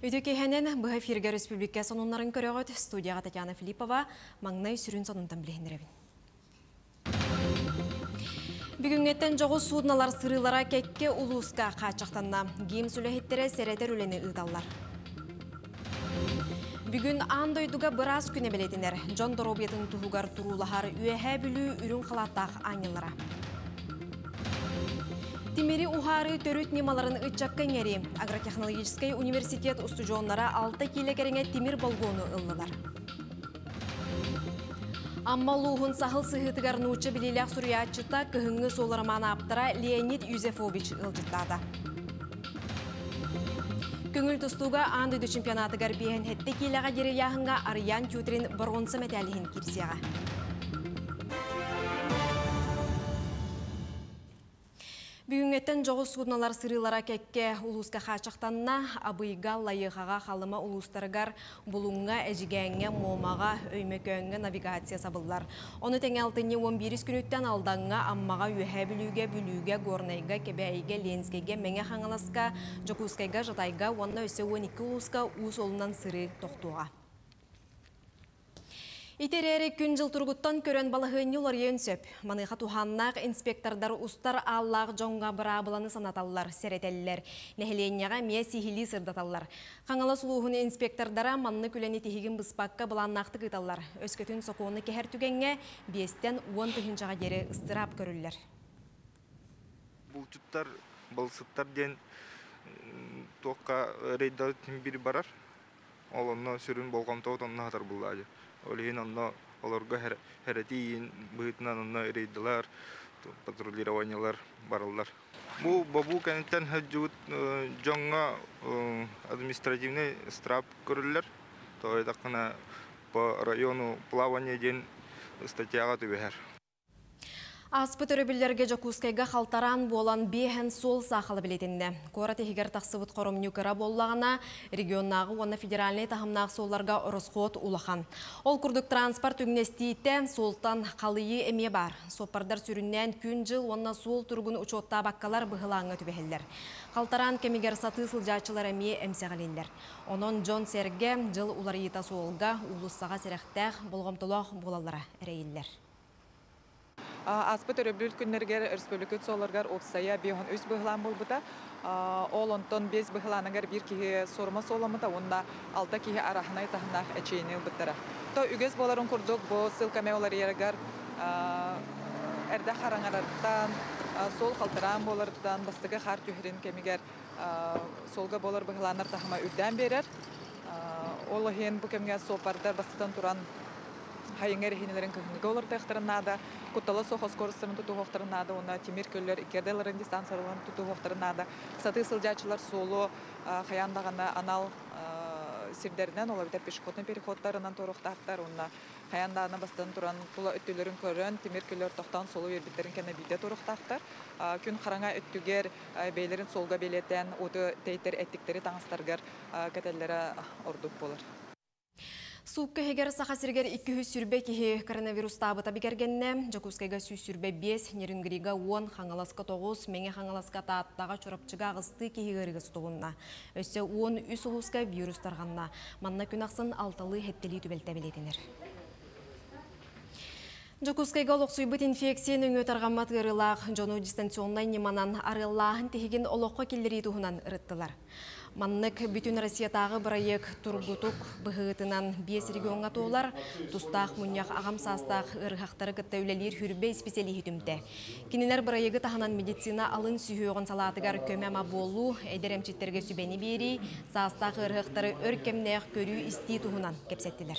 Үтөкейхенен бұға Фирга Республика сонунларын көріғыт студияға Татьяна Филиппова маңнай сүрін сонунтан білігіндіребін. Бүгінгеттен жоғы судналар сырылара кекке улуска қачақтанна. Гейм сүліхеттері сәрәтер үлені ұдалар. Бүгін андойдуға біраз күне білетінер. Жон Доробиятын тұғығар тұрулағар үйәхә бүлі үрін қалаттақ аңылара. Тимери ухары төрүт немаларын ытчаккан ери. Агротехнологический университет устужонлара 6 килегереңе тимир болгону ыллылар. Амма луғын сахыл сыхытыгар нучы билилях суриятчыта кыхыңы солараманы аптыра Леонид Юзефович ылжыттады. Көңіл тұстуға андыды чемпионатыгар бейін хетті келеға дері яғынға Ариян Тютрин бұрғынсы мәтәліхін кирсияға. Бүгінгеттен жоғы судналар сырылара кекке улуска қачақтанна, абыйға лайығаға қалыма улустарығар бұлыңға әжігәңе момаға өймекөңге навигация сабылар. Оны тәңе 6-11 күніттен алданға аммаға үйәе бүліге, горнайға, кебәйге, ленскеге, мәңе қаңыласқа, жокускайға, жатайға, онна өсі 12 улуска уыз олынан сыры тоқтуға. Итерері күн жыл тұрғыттан көрен балығын олар енсөп. Маныға туханнақ инспектордар ұстар аллақ жоңға бұрабыланы санаталылар, сәретелілер. Нәхіленияға мия сихили сырдаталылар. Қаңала сұлуғын инспектордара манны күләні тегігін бұспаққа бұланнақты қыталылар. Өскөтін соқуыны кәхер түгенге бестен 10 тұхыншаға дері ыстырап көрілілер. Бұлчыттар, балсыттар ден тоққа рейдал тімбір барар. Олонна сүрін болғамтауыт онна қатар бұллады. Олейін онна оларға хәрәтейін, бұғытынан онна рейдалар, патрулированиялар барылар. Бұл бабу кәнеттен әджуыт жоңға административный страп көрілер. Той тақына по району плавания ден статьяға түбәр. Аспыт өрөбілерге жокускайға қалтаран болан бейхен сол сақылы білетінді. Қораты егер тақсыбыт қорым нүкіра боллағына регионнағы оны федеральный тахымнағы солларға ұрысқот улахан. Ол күрдік транспорт үгнестейті солтан қалыйы әме бар. Сопардар сүріннен күн жыл онына сол тұрғын ұчотта баққалар бұғылаңы түбәхелдер. Қалтаран кемегер саты сылжачылар әме әмсеғалелер. Онын Джон Серге жыл улар ета солға улуссаға серектәқ болғымтылық болалары әрейілер. Аспыт өрөбүл күннергер республикат соларгар опсая бейхон өз бұғылан болбыта. Ол онтон без бұғыланығар бір кеге сорма соламыта, онда 6 кеге арахынай тахынақ әчейіне бұттыра. То үгіз боларын күрдік бұл сылкаме олар ерігар әрді қараңарарттан, сол қалтыран болардан, бастығы қар түйірін кемегер солға болар бұғыланар тахыма үрден берер. Ол хен бұл кемге сопардар бастыдан тұран хайыңар хинелерин кыгынга олар тахтарнада, кутала сохос скоростарын туту хохтарнада, она тимир көллер икерделерин дистанцияларын туту хохтарнада. Саты сылжачылар соло хаяндагана анал сирдеринен ола битер пешеходный переходтарынан торуктактар, онна хаяндагана бастан туран тула өттөлөрүн көрөн тимир көллер тохтан соло бербиттерин кене биде торуктактар. Күн караңа өттүгер бейлерин солга белетен, оты тейтер эттиктери таңыстаргар кетеллере ордук болар. Суққа хегер сақасыргер 200 сүрбе кеге коронавирус табыта бігергенне, Жокускайға сүрбе 5, Нерингриға 10, Хаңаласқа 9, Менге Хаңаласқа тааттаға чорапчыға ғысты кегерігі сұтуғынна. Өсі 10 үс ұлысқа вирус тарғанна. Манна күн ақсын 6-лы хеттелі түбелті білетінер. Жокускайға олықсуйбыт инфекцияны өңі тарғамат ғырылақ, жону дистанционнай неманан арылағын тегеген олыққа келдері тұғынан ұрыттылар. Маннык бүтін Россиятағы бірайек тұрғытық бұғытынан 5 регионға тоғылар, тұстақ, мұнияқ, ағам састақ, ұрғақтары күттәулелер хүрбе специали хетімді. Кенелер бірайегі тағынан медицина алын сүйеуғын салатығар көмәма болу, әдеремчеттерге сүбені бері, састақ ұрғақтары өркемнәқ көрі істей тұғынан кепсеттілер.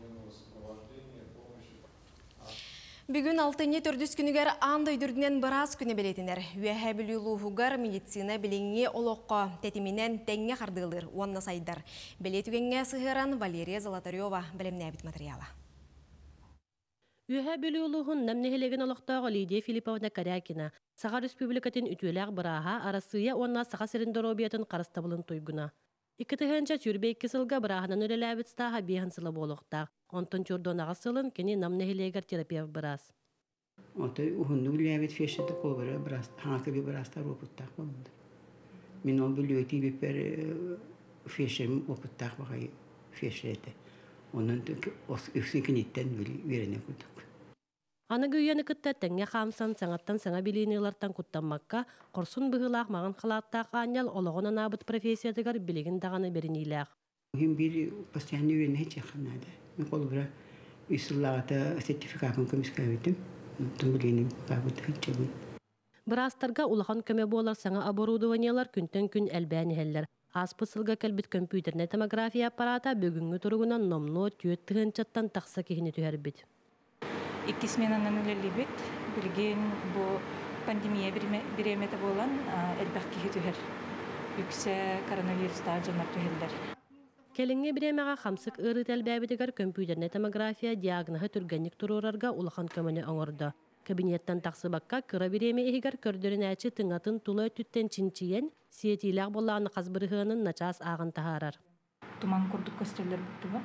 Бүгін 6-4 күнігер андай дүрдінен біраз күні білетінер. Үйәхә білі луғығар медицина біліңе олыққа тәтімінен тәңге қардығылыр, онна сайдар. Білетігенге сығыран Валерия Золотарева білімне әбіт материалы. Үйәхә білі луғын намнехелеген олықтағы Лидия Филипповна Карякина. Саға республикатын үтіләғ бұраға арасыя онна Саға Серендоробиятын қарыстабылын тойгуна. Икітігінші сүрбе 2 сылға бірағынан өлеләбіт стаға бейхін сылы болуқтақ. Онтон чордон ағасылын кені намнехелегер терапия біраз. Онтой ұхынды өлеләбіт фешеді қобыры біраз, хаңаты бі біраз тар опыттақ болынды. Мен ол бүлі өтей бепер фешем опыттах багай фешете. Онун үксүн киниттен верене курдук. Аны гүйені кітті тәңе қамсан саңаттан саңа билейнелерден құттанмаққа, құрсын бұғылақ маған қылаттақ анел олығына набыт профессиядығар білеген дағаны берінейләқ. Мен bir постоянно верене чеханада. Мен қолы бұра үсіллағата сертификатын көміске өтім. Тұн білгенім қабыт хитчебін. Бір астарға улахан көме болар саңа оборудованиялар күнтен күн әлбәнігелер. Аспысылға кәлбіт компьютерне томография аппарата бөгінгі тұрғынан номно түйет тұғынчаттан тақса кехіне түйербіт. Икки сменанан үлелибит, билген бу пандемия биремети болан элбәкки түһәр. Үксә коронавирустан жанар түһәлләр. Келеңге биремега хамсык ырыт әлбәбитегәр компьютерне томография диагнозы түргәнник турурарга улахан көмөне оңорды. Кабинеттан тақсыбакка кыра биреме игер көрдөрүнәчи тыңатын тулы түттен чинчиен сиетиләк болланы казбырыгынын начас агын тахарар. Туман курдук көстерлер буттуба.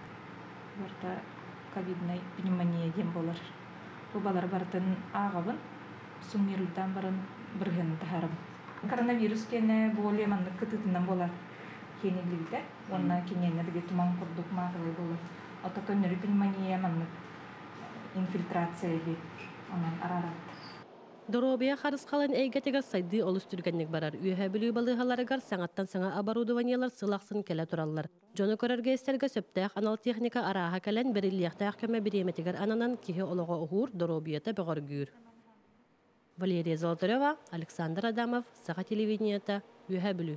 Барта ковидный пневмония дем болар. Бу балар бартын агабын, суммируйдан барын бирген тахарым. Коронавирус кене боле манны кытытынан болар. Кенелигде, онна кененерге туман курдук магылы болар. Ата көннөрү пневмония манны инфильтрация бит. Онан арарат. Доробия харыс қалан әйгетегер сайды олыс түргенник барар. Үйе білі балығаларығар саңаттан саңа оборудованиялар сылақсын келе тұралар. Жоны көрерге естерге сөптәқ анал техника араға кәлен бірілияқтақ көмі біреметегер ананан кеге олығы ұғыр доробията бұғыр гүйір. Валерия Золотарева, Александр Адамов, Саха телевидениета, үйе білі.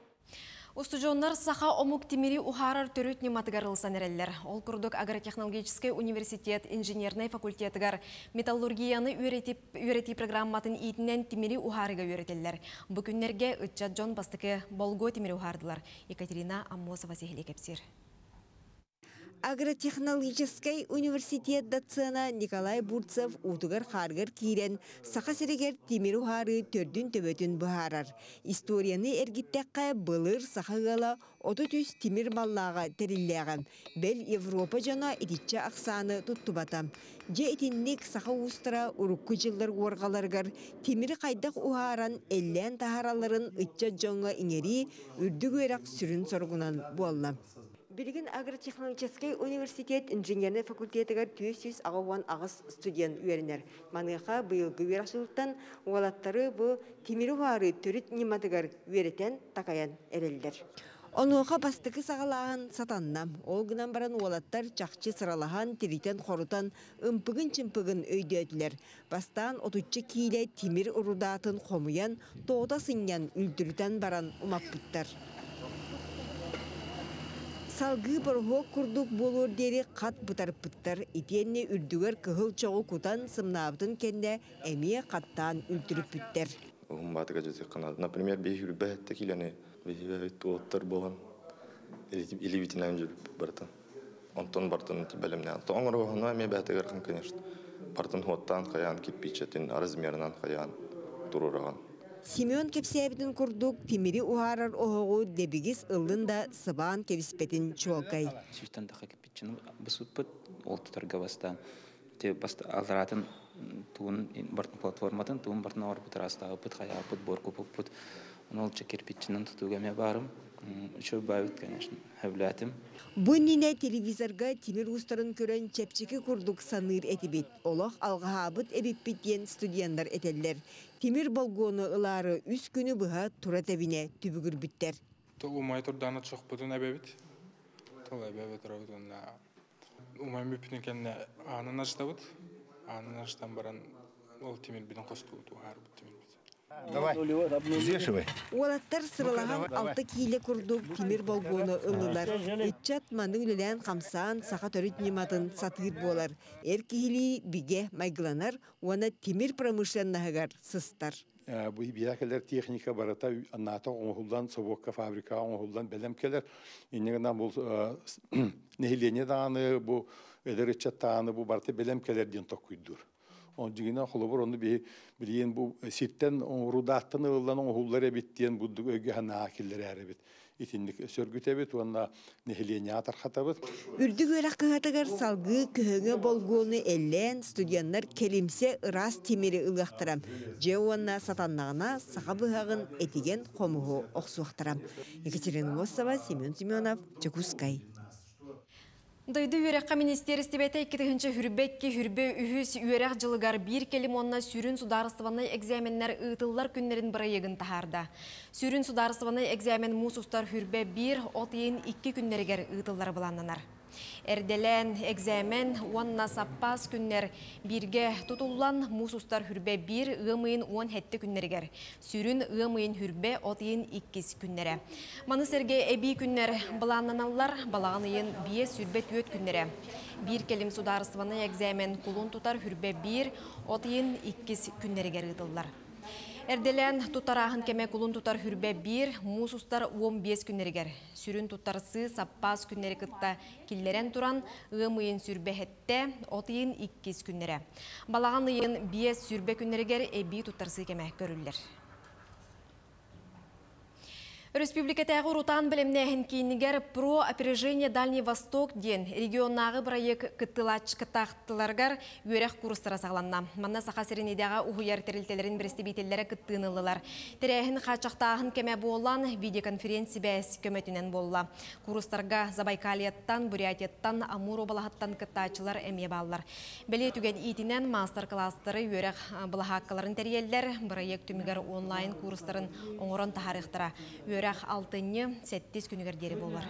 Устужоннар саха омук тимири ухарар төрөт нематыгарылсан эреллер. Ол курдук агротехнологический университет инженерный факультетыгар металлургияны үйрети программатын итинен тимири ухарыга үйретеллер. Бу күннерге ытчат жон бастыкы болго тимири ухардылар. Екатерина Аммосова сехиле кепсир. Агротехнологический университет доцена Николай Бурцев утугар харгар кирен саха серегер тимир ухары төрдүн төбөтүн бухарар. Историяны эргиттекке былыр сахагала 33 тимир баллага териллеган. Бел Европа жана итичче аксаны туттубатам. Же итинник саха устра урукку жылдар оргаларгар тимири кайдак ухаран эллен тахараларын ытча жоңга иңери үрдүгөрак сүрүн соргунан болла. Билген агротехнологический университет инженерный факультетыгар 200 ағауан ағыз студент үйерінер. Маныға бұйылғы үйерашылықтан оғалаттары бұ тимиру ғары түріт нематыгар үйеретен такаян әрелдер. Онуға бастықы сағалаған сатаннам. Олғынан баран оғалаттар чақчы сыралаған тиритен қорутан ымпығын-чымпығын өйдетілер. Бастан 30 кейле тимир ұрудатын қомуян тоғда сыңян үлдірітен баран умаппыттар. Салгы борго курдук болур дери кат бутар-пыттар итенне үрдүгөр кыгыл чогу кутан сымнаабытын кенде эмие каттан үлтүрүппүттер. Например, бейхүр бәхетті келені оттар болған или битинен жүріп бартын. Онтон бартын бәлімне. Тоңыр оғына ме бәхеті көрген, конечно. Бартын хоттан қаян, киппичетін, размерінен қаян тұрыраған. Семен кепсәбітін күрдік тимири ухарар оғығы дебігіз ылында сыбан кебіспетін чуалкай. Сүйістен дақы кеппетчіні бұсыппыт, олтытарға бастан. Алдаратын туын бартын платформатын, туын бартын ауыр бұтыр астағы бұт, қаяğı бұт, борку бұт. Оны олча керпетчінің тұтуға ме барым. Үші бәуіт, конечно, әвләтім. Бұнніне телевизорға тимир ұстарын көрін чәпчікі күрдік саныр әтібет. Олақ алғағабыт әбіппеттен студенттар әтелдер. Тимир болгоны ылары үс күні бұға тұра тәбіне түбігір біттер. Умай тұрданы чоқ бұдын әбәбет. Тұл әбәбет рауытын. Умай мүпінің кәнне анын аштабыт. Анын аштан баран ол тимир бідін қосты бұд. Давай, взвешивай. Олаттар сырылаған 6 кейле күрдік тимир болгоны ылылар. Итчат маны үлілен қамсан сақа төріт нематын сатыр болар. Әр кейлі биге майгыланар, оны тимир промышленнағығар сыстар. Bu biyakeler teknika barata anata oğuldan sobokka fabrika oğuldan belemkeler inneğinden bu nehilene dağını bu ederetçat dağını bu barata belemkeler diyen tokuydur. Onun için holubur onu bir bu sitten rudattan ılan oğullara bittiyen bu öge hanakiller erebit. итинник сөргүтебит уонна нехиления тархатабыт. Үрдүг өрәк кыһатыгар салгы көһөңө болгуону эллен студенттар келимсе ырас темири ылыахтарам. Же уонна сатаннагына саха быһагын этиген хомугу оксуахтарам. Екатерина Лосова, Семен Семенов, Чекускай. Дойду үйрәққа министерстебеті 2-ші хүрбекке хүрбе үхіс үйрәқ жылығар бір келім онна сүрін сударыстываны экзаменнер ұтылар күннерін бірі егін тахарда. Сүрін сударыстываны экзамен мұсустар хүрбе 1, отыйын 2 күннергер ұтылар бұланнанар. Эрделен экзамен уанна саппас күннер бирге тутуллан мусустар хүрбе 1 ымыйын 17 күннергер. Сүрін ымыйын хүрбе отыйын 2 күннере. Манысерге эби күннер баланнаналар балағыныйын 5 сүрбе 4 күннере. Bir келим сударыстываны экзамен кулун тутар хүрбе 1 отыйын 2 күннергер ытыллар. Эрделен тутарағын кеме кулун тутар хүрбе 1, мусустар 15 күннергер. Сүрін тутарсы саппас күннері кытта киллерен туран, ымыйын сүрбе хетте, отыйын 2 күннері. Балаған ыйын 5 сүрбе күннергер эби тутарсы кеме көрілдер. Республикатағы рутан білімнәхін кейінігер про опережение Дальний Восток ден регионнағы проект кыттылачкытақтыларғар өрек курстыра сағланна. Манна сақа серенедеға ұғыяр тәрілтелерін бірісті бейтелері кыттынылылар. Тәрәхін қачақтағын кеме болан видеоконференция бәс көметінен болла. Курстарға Забайкалияттан, Бурятияттан, Амур обалағаттан кыттачылар әме баллар. Бәле түген итінен мастер-кластары өрек бұлағаққаларын тәрелер проект түмігер онлайн курстарын оңырын тахарықтыра. Өрәқ 6-7 күнігердері болар.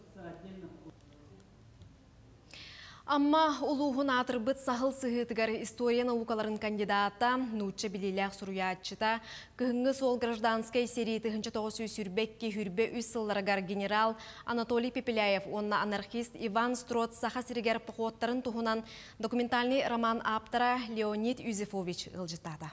Амма улуғын атырбыт сахыл сығытығар история наукаларын кандидата, нучча билилях суруячыта, кыхыңы сол гражданскай серии 1900 сүрбекке хүрбе үс сылларыгар генерал Анатолий Пепеляев, онна анархист Иван Строт саха сиригер похоттарын тухунан документальный роман аптара Леонид Юзефович ылжытада.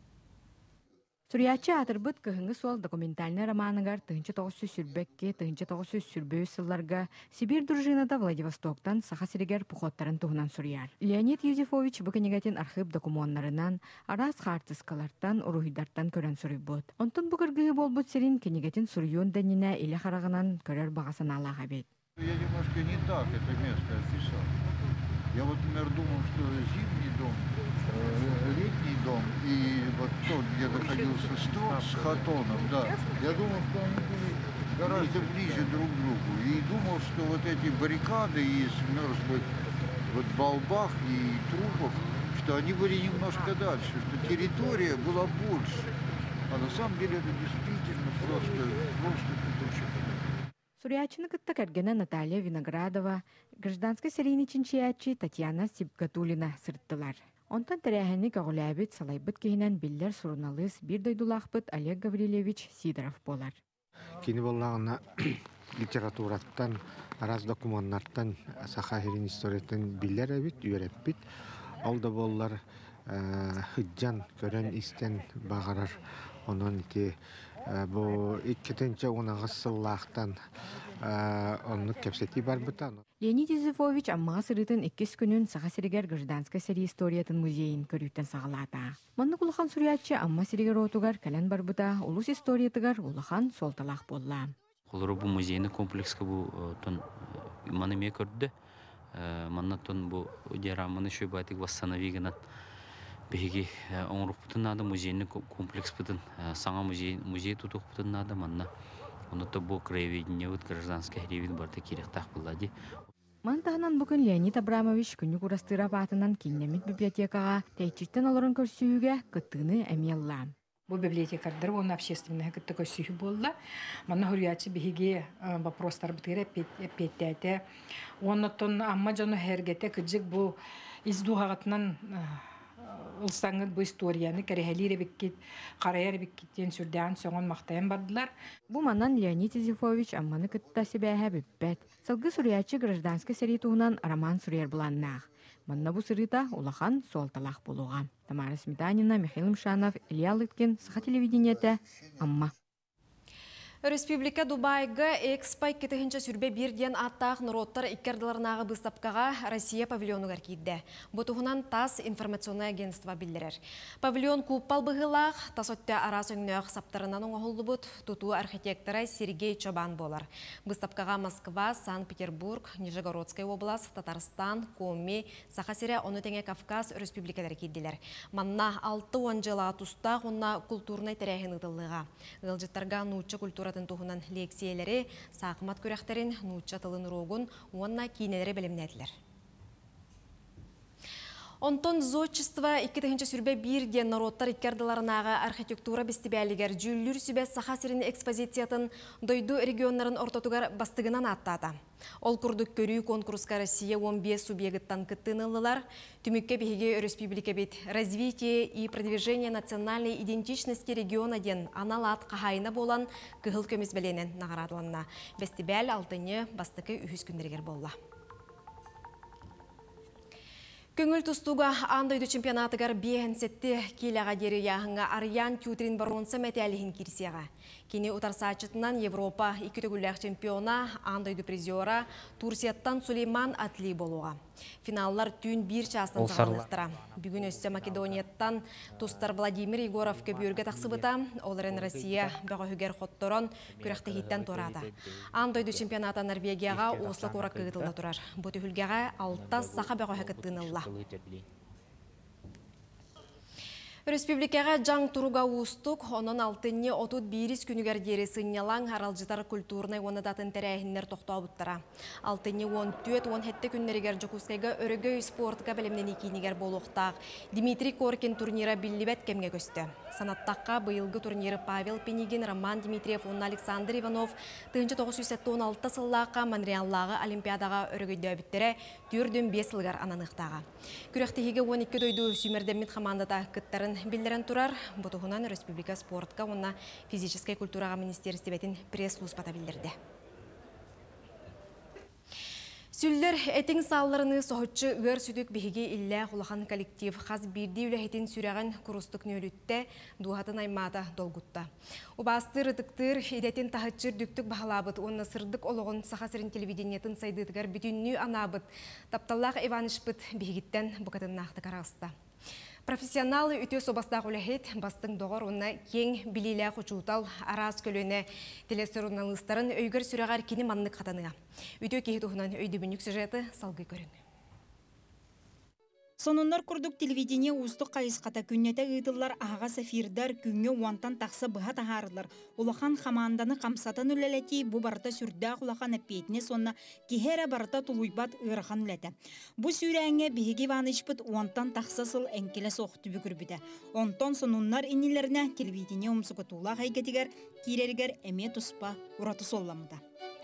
Суриячы атырбыт кыхыңы сол документальный романыгар 1900 сүрбекке 1900 сүрбе сылларга Сибирь дружинада Владивостоктан саха сиригер пухоттарын туһунан сурияр. Леонид Юзефович бу кенегетин архив документтарынан арас хартыскалардан уруйдартан көрөн сурыйбыт. Онтон бу кыргыгы болбут серин кенегетин сурьюн денине иле харагынан көрөр багасын алага бет. Я немножко не так это место описал. Я вот, например, думал, что зимний дом, летний дом и вот тот, где находился Строт с Хатоном, да. Я думал, что они были гораздо ближе друг к другу. И думал, что вот эти баррикады из мерзлых вот балбах и трупов, что они были немножко дальше, что территория была больше. А на самом деле это действительно просто петушок. Суриячыны кытта кәргені Наталья Виноградова, гражданской серийный чинчиячи Татьяна Сибгатулина сырттылар. Онтан тәрәхәні кағыләбіт салайбыт кейінен биллер сұрыналыс бір дойдулақпыт Олег Гаврилевич Сидоров болар. Кені болағына литератураттан, араз документтардан, саха херин историятын биллер әбіт, үйерәппіт. Алда болар хыджан көрен истен бағарар. Онын ити bu ikkitinci onağız sılлақтан onu кепсети бар бұтан. Леонид Юзефович аммаға сырытын 2 күнін саға сиригер гражданская серия историятын музейін көріктен сағалата. Манны кулахан суриятчы амма сиригер отугар кәлен бар бұта, улус историятыгар улахан солталақ болла. Қолыры бұл музейні комплексқа бұл маны ме көрді. Манна тон бұл дераманы шөбатик вассановигінат. Беги оңрук бутын нада музейный комплекс бутын, саңа музей тутук бутын нада манна. Оны то бу краеведение вот гражданское хревин барда киректах буллади. Мантаханан бүгін Леонид Абрамович күнні курастыра батынан киннемит библиотекаға тәйчіктен оларын көрсүйіге кыттыны әмелла. Бу библиотекардар оны общественный кытты көрсүйі болла. Манна хуриячы беге вопростар бітері петтәті. Оны тон амма жону хергете күджік бу издуғағатынан Улсаңыт бу историяны кәрәһәлире биккит, қараяр биккиттен сүрдән соңын мақтайын бардылар. Бу манан Леонид Юзефович амманы кытта себәһә биппәт. Сылгы суриячы гражданская серия туһунан роман сурьер буланнах. Манна бу сырыта улахан солталах булуга. Тамара Сметанина, Михаил Мшанов, Илья Лыткин, Саха телевидениете, Амма. Республика Дубайга экспай кетехинче сүрбе бирден аттақ нұроттар иккерділарнағы бұстапқаға Россия павильону кейді. Бұтығынан тас информационный агентство білдірер. Павильон куппал бұғылақ, тас өтті арас өңнөк саптарынан оңғылды бұд, тұту архитектора Сергей Чобан болар. Бұстапқаға Москва, Санкт-Петербург, Нижегородская область, Татарстан, Коми, Сахасире, Онутеңе Кавказ республикалар кейділер. Манна 6-10 жыла тұстақ, онна культурнай тәрәхін ұтылыға. Ғылжыттарға нұтчы культура тухунан лекциялары, сақымат көрәқтерін, нұтча тылын рогын, онна кейнелері білімнәділер. Онтон зодчество 2-ші сүрбе бірден народтар иккерділарынаға архитектура бестебәлігер жүллүр сүбе сахасырын экспозициятын дойду регионларын ортотугар бастығынан аттады. Ол күрдік көрі конкурска Россия 15 субъекттан кыттынылылар, түмікке бігеге республика бет развитие и продвижение национальной идентичности региона ден аналат қағайына болан кығыл көміз бәленен нағарадыланна. Бестебәл алтыны бастықы үхіз күндергер болла. Көңіл тұстуға андойды чемпионатығар бейін сетті келіға дері яғыңа Ариян Тютрин баронса мәтәліхін керсеға. Кені ұтарсачытынан Европа 2 төгілләқ чемпиона андойды призиора Турсияттан Сулейман Атли болуға. Финаллар түн бір частан сағалықтыра. Бүгін өсі Македонияттан тұстар Владимир Егоров көбірге тақсыбыта, оларын Россия бағы хүгер қотторон күрәқті хиттен торады. Андойды чемпионата Норвегияға ослы қорак кығытылда тұрар. Бұты хүлгеға 6 сақа бағы хүкіттіңілла. Республикаға жаң тұруға ұстық, оның алтынне 31 күнігердері сынялан аралжытар культурнай онадатын тәрәйінлер тоқтау бұттыра. Алтынне 14-17 күннерігер жүкускайға өрігөй спортқа білімнен екенігер болуқтақ. Дмитрий Коркин турнира білібет кемге көсті. Санаттаққа бұйылғы турниры Павел Пенигин, Роман Дмитриев, он Александр Иванов 1916 сыллаққа Монреаллағы Олимпиадаға өрігөйді өбіттері түрдің 5 сылғар ананықтаға. Күректігіге 12 дойду сүймердемет командада кыттарын білдерін тұрар. Бұтығынан Республика спортқа, онна физическай культураға министерстебетін пресс-службата білдерді. Сүлдер әтің салларыны соғытшы өр сүдік бігеге иллә құлақан коллектив қаз бірді үләхетін сүрәғын күрістік нөлітті дуғатын аймада долгутта. Убастыр ытықтыр едетін тағытчыр дүктік бағалабыт, онына сырдық олығын сақасырын телевидениетін сайдытығар бүтінні анабыт, тапталлақ Иванышпыт бігеттен бұқатын нақты қарағыста. Профессионалы үте собастақ үләхет бастың доғыр онына кең білейлі құчуытал араз көліне телесурналыстарын өйгір сүрәғар кені маннық қатаныға. Үте кейт ұғынан өйді бүнік сюжеті салғы көрін. Сонуннар курдук телевидение устук кайыската күннете ыйдылар ага сафирдар күнгө уантан таксы быха тахарылар. Улахан хаманданы камсатын үлелети бу барта сүрдә улахан апетне сонна кихере барта тулуйбат ырахан үлете. Бу сүрәңе биһиги ванышпыт уантан таксасыл энкеле сохты бүкүрбүдө. Онтон сонуннар иннилерне телевидение умсукутула хайгетигер кирергер эме туспа ураты солламыда.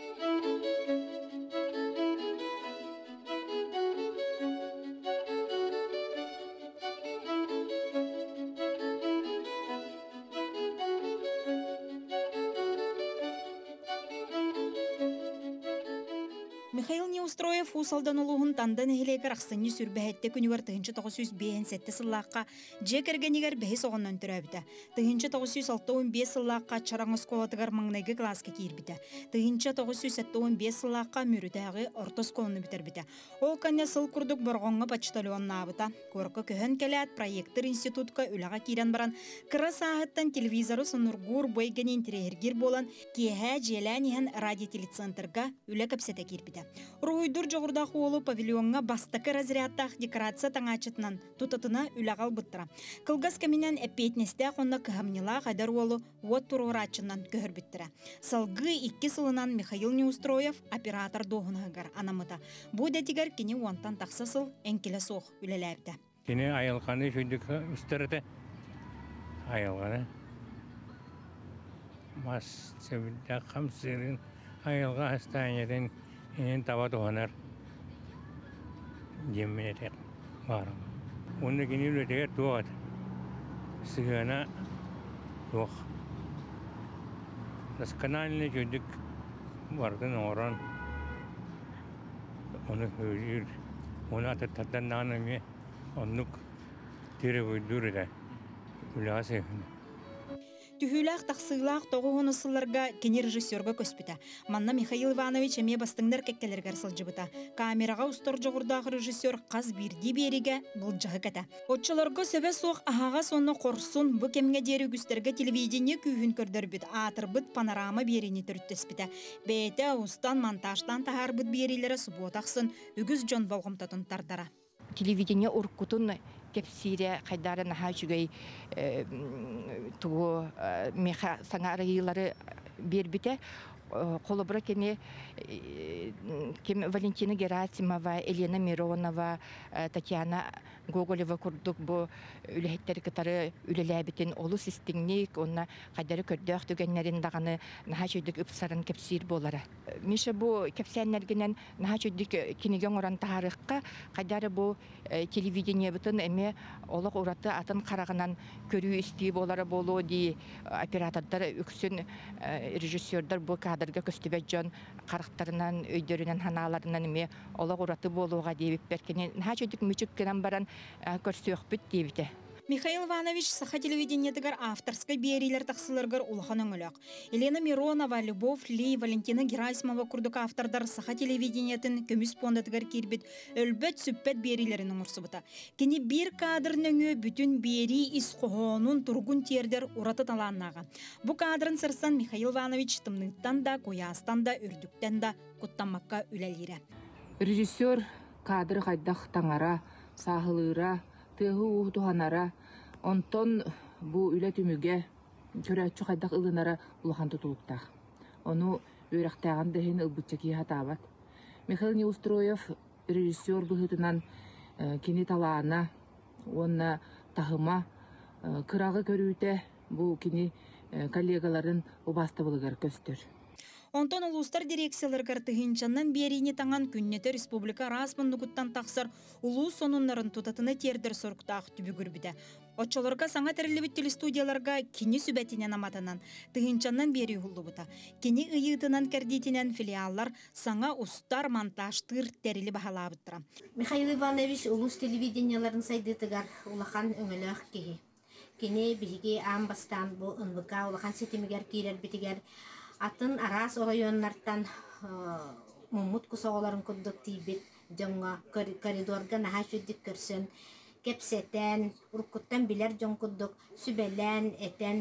Михаил Неустроев усалдан улуғын тандан эхилегер ақсыны сүрбәхетті күнігер 1905 сыллаққа жекергенігер бәхес оғыннан түрәбіті. 1965 сыллаққа чараңыз қолатығар маңнайғы класқа кейірбіті. 1975 сыллаққа мүрітәғі ортос қолыны бітербіті. Ол кәне сыл күрдік бұрғонға бачталуан набыта. Көркі көхін кәләт проекттер институтқа үліға кейрен баран кыра сағыттан телевизоры сыныргур бойген интерегер болан кеһә желәнеген радиотелецентрға үлі көпсеті кейірбіті. Руйдур жоғырдақ олы павильонға бастықы разрядтақ декорация таңачытынан тұтатына үлағал бұттыра. Кылгас кәменен әпетнесте қонда көхамнила қайдар олы от тұрорачынан көхір біттіра. Салғы 2 сылынан Михаил Неустроев оператор доғынығығар анамыта. Бұ дәтігер кені уантан тақсасыл әнкелі соқ үлеләбді. Кені айылғаны жөндік үстірді. Айылғаны. Мас сөбілді қамсырын айылға астанеден en tabat onar jemmetek var. Onu gini üreter tuat. Sigana tuak. Das kanalne çocuk vardı oran. Onu höyür. Onu atatatan nanamye. Onluk tere uydurda. Ülase. Түхүләк тақсыйлақ тоғуын ысыларға кені режиссерға көспіті. Манна Михаил Иванович әме бастыңдар кәккелергер сылжыбыта. Камераға ұстор жоғырдағы режиссер қаз бірді беріге бұл жағы кәті. Отчыларға сөбе соқ ағаға соны қорсын бұ кемге дері күстерге телевидение күйін көрдір бүт. Атыр бұт панорама беріні түріттес біті. Бәйті ұстан монтаждан тағар бұт берілері сұботақсын үгіз жон болғымтатын тардара. Телевидение уркутун кепсире хайдары наха жүгей тугу меха саңарыйлары бербите колобра кене Валентина Герасимова, Елена Миронова, Татьяна Гоголева курдук бу үлехеттер кытары үлеләбитин олу систеңник, онна хайдары көрдөк түгеннерин даганы наха жүдүк ыпсарын кепсир болары. Миша бу кепсәннәргенен наха жүдүк кинеген оран тарыхка хайдары бу телевидение бутын эме олық ураты атын қарағынан көрүү истии болары болу ди оператордар үксүн режиссердар бу кадрга көстүбөт жон карактарынан өйдөрүнөн ханаларынан эме олық ураты болууга дейбип беркени наха жүдүк мүчүк кенен баран көрсөкпүт дейбите. Михаил Иванович саха телевидениетігер авторской берилер тақсылыргар улахан өңілік. Елена Миронова, Любовь Ли, Валентина Герасимова күрдік автордар саха телевидениетін көміс пондатығар кербет өлбет сүппет берилерін ұңырсы бұта. Кені бір кадрын өңі бүтін бери исқоғонын тұрғын тердер ұраты таланнаға. Бұ кадрын сырсан Михаил Иванович тымнықтан да, қоястан да, үрдіктен да құттамаққа үләлері. Режиссер кадры қайдақ таңара, сағылыра, тыгы уһтуханара, онтон бу үле түмүгө көрөчү кайдак ылынара улахан тутулуктак. Ону үйрактаган дехин ылбытчаки хатабат. Михаил Неустроев режиссер быһытынан кини талаана, онна тахыма кырагы көрүүтэ бу кини коллегаларын убастабылыгар көстөр. Онтон улустар дирекцияларгар тыгынчаннан берини таңан күннете республика расмындыгуттан тақсыр улуу сонуннарын тутатыны тердер сорктаах түбүгүр биде. Отчолорга саңа терилибит телестудияларга кини сүбәтинен аматанан тыгынчаннан бери хуллубута. Кини ыйытынан кәрдитинен филиаллар саңа устар монтажтыр терили бахалабыттыра. Михаил Иванович улус телевиденияларын сайдытыгар улахан өңөлөк кеги. Кини биги амбастан бу ынбыка улахан сетимигер кирер битигер атын арас орайоннартан мумут кусоголарын куддук тийбит жоңга коридорга наха шүддик көрсөн кепсетен уркуттан билер жоң куддук сүбелен этен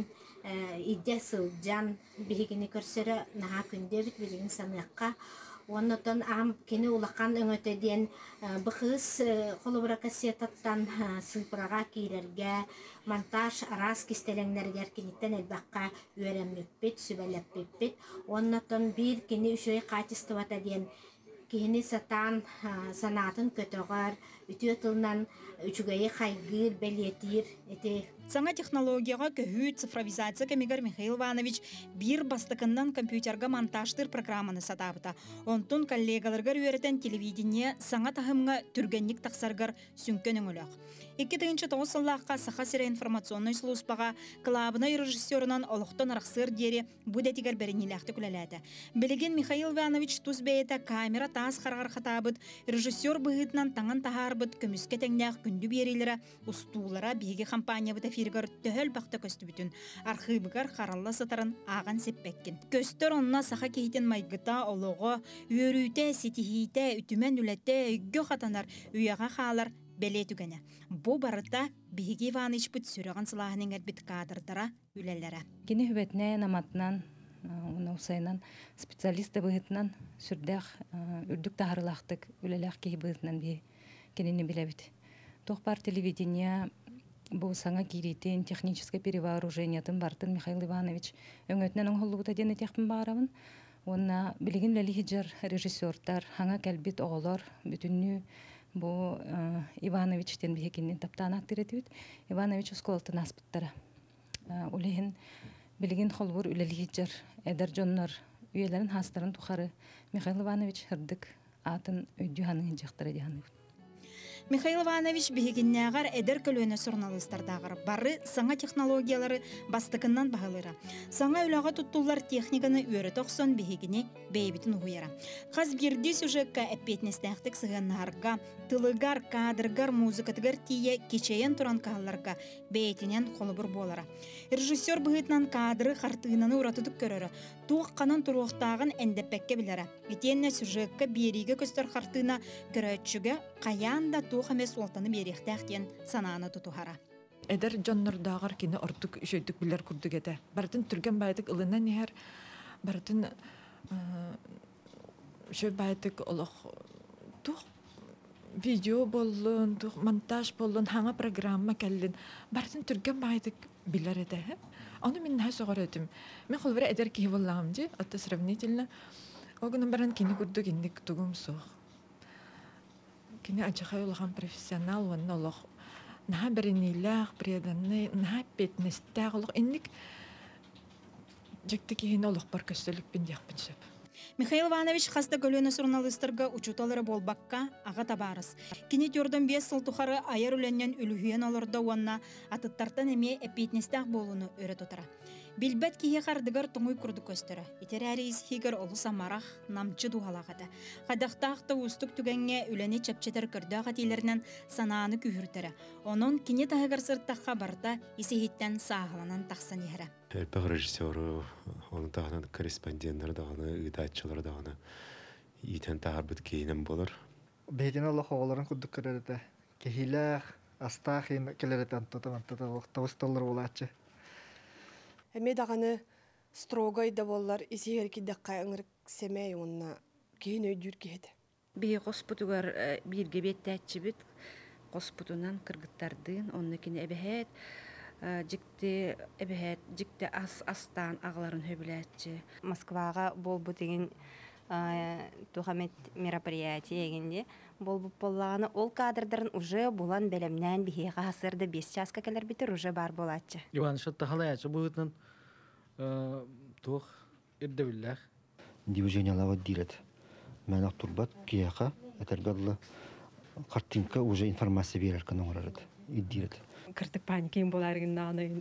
идде сылжан бигини көрсөрө наха күндебит билигин саныкка оннотон ам кини улакан өңөтөден быхыс холобра кассетаттан сылпырага кирерге монтаж арас кистелеңнергер киниттен элбакка үйренмеппит сүбелеппит оннотон бир кини үшөй качеството ден кини сатан санатын көтөгөр үтүө тылынан үчүгөйи хайгыр белетир эти Саңа технологияға көхүү цифровизация кемигер Михаил Иванович бир бастыкындан компьютерга монтажтыр программаны сатабыта. Онтун коллегаларгар үйрәтен телевидение саңа тахымга түргенник тақсаргар сүнкен өңілөк. 2009 сыллаққа саха сире информационный службаға клабына режиссерынан олықтан арақсыр дері будетигер берениләқті күләләді. Білеген Михаил Иванович туз бейті камера таас қарғар қатабыд, режиссер бұғытынан таңын тахарбыд, көміске тәңнәқ күнді берилері, устулара бейге компания бұта фиргар төхөл бақты көсті бүтін. Архибығар қаралла сатарын аған сеппеккен. Көстер онына саха кейтен майгыта, олығы, үйөрүйте, сетихейте, үтімен үлетте, үггі қатанар, үйаға қалар, беле түгені. Бу барыта Биги Иванович бұт сүріған сылағының әрбіт кадырдара үлелері. Кені хүбетіне наматынан, ұсайынан специалисты бұғытынан сүрдәқ үрдік тағырылақтық үлеләқ кей бұғытынан бей кенені білебіт. Тоқпар телевидение бұл саңа кейрейтен техническое перевооружениятын бартын Михаил Иванович өңөтінен оңғылы бұта дені текпін бағарабын. Онна білігін ләлихиджар режиссердар, хаңа кәлбет оғылар бүтінні Бу Ивановичтен бихекинен таптан актиретибит. Иванович осколтын аспыттара. Улехин билген холбур үлелихиджар эдер жоннор үйелерин хастарын тухары Михаил Иванович хырдык атын өйдүханын жактары диханы. Михаил Иванович бігігіннәғар әдір көлөне журналистардағыр. Бары саңа технологиялары бастықыннан бағалыра. Саңа үліға тұттулар техниканы өрі тоқсон бігігіне бейбітін ұйыра. Қаз бірді сюжетка әппетнестәқтік сығаннарға, тылыгар, кадргар, музыкатыгар тие кечейен туран қалларға бейтінен қолыбыр болара. Режиссер бұғытнан кадры қартығынаны ұратыдық көрірі. Туық қанын тұруқтағын әндеппәкке білері. Етенне сюжетка берігі көстер қартығына көрәтшіге қаянда туық әмес олтаны беректәқтен сананы тұтуғара. Эдер жоннордағар кені ортық үшөйдік білер күрдік еді. Бартын түрген байдық ылынан нехер, бартын үшөй байдық олық туқ видео болын, туқ монтаж болын, хаңа программа кәлін. Бартын түрген байдық білер еді. Оны мен нәй соғар өдім. Мен қолбірі әдер кейі болағым де, отты сравнительно. Оғынан баран кені күрдік ендік тұғым соқ. Кені ачақай олған профессионал, оны олық наға бірінейләқ, преданный, наға бетнестәқ олық. Ендік жекті кейін олық бар көстілік бен деқпін сөп. Михаил Иванович хаста көлөне журналистерга учуталары болбакка ага табарыз. Кини төрдөн 5 жыл тухары аяр үленнен үлүхүйен олорда уанна атыттартан эме эпитнестак болуну өрөт отара. Билбет кие кардыгар туңуй курду көстөрө. Итерәрис хигер олу самарах намчы дугалагата. Кадактакта устук түгенге үлене чепчетер көрдөга тилеринен санааны күһүртөрө. Онун кини тагыр сырттакка барда исехиттен саагаланан таксан иһере. Элбэг режиссеру, onun dağına korrespondentler dağına, ıdaççılar dağına iten tağırbıt кейінен болыр. Бейтін олық оғыларын күдік көрерді. Кехиләқ, астақ келерді антатавысталар олатчы. Әме дағаны строгай да болар, изегер кедаққа ыңырық семей онына кейін өйдір кеді. Бей қоспутуғар бірге беттәтчі біт, қоспутунан кыргыттардың, онына кені әбәхет, жикте эбехет жикте астан агаларын хөбүләтчи. Москвага болбу деген тухамет мероприятие эгенде болбуп боллаганы ол кадрдарын уже булан белемнән бихега хасырды 5 часка келер битер уже бар болатчы. Иван шатта халаячы буытын тух ирдебиллах. Движениялава дирет. Мәнак турбат кияка этергадла картинка уже информация берер канаңырады. Иддирет. Кыртык паникин боларыгында аны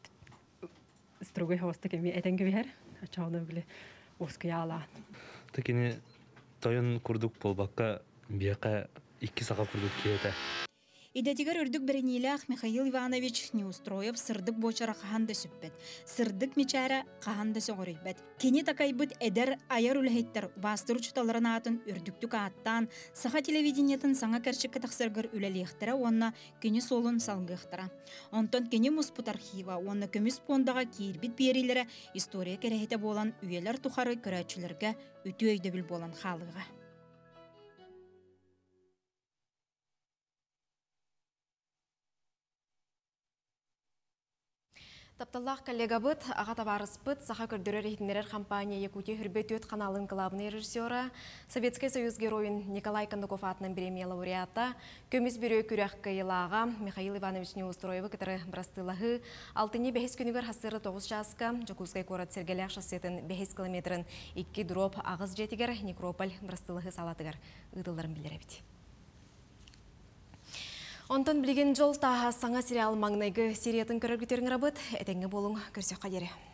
строгой хоста кеми этенге бер ачаны биле оскаяла. Такини тойон курдук болбакка бияка 2 сака курдук киете. Идетигер үрдік бірінейләқ Михаил Иванович не устроев сырдық бочара қағанды сүппет. Сырдық мечара қағанды соғырыйбет. Кені такайбыт әдер аяр үләйттер бастыр ұчыталарын атын үрдіктік аттан, саға телевидениетін саңа кәршіккі тақсырғыр үләлейқтірі, онына кені солын салғықтыра. Онтон кені мұспыт архива, онына көміс пондаға кейірбіт берілері история керехеті болан үйелер тұқары көрәтшілерге үті өйдөбіл болан қалыға. Тапталлах коллега быт, ағата барыс быт, саха көрдірер ехтінерер компания Якутия хүрбет өт каналын главный режиссера, Советский Союз героин Николай Кондаков атынан премия лауреата, көміз бөрі күрәқ кайылаға Михаил Иванович Неустроевы кітірі брастылағы, алтыне 5 күнігер хасыры 9 жасқа, Жакускай корат Сергелях шассетін 5 километрін 2 дроп ағыз жетігер Некрополь брастылығы салатығыр. Үділдарын білдер әбіт. Онтан білген жол таға саңа сериал маңнайғы сериятын көрір күтерін рабыт, әтенгі болың көрсек қадері.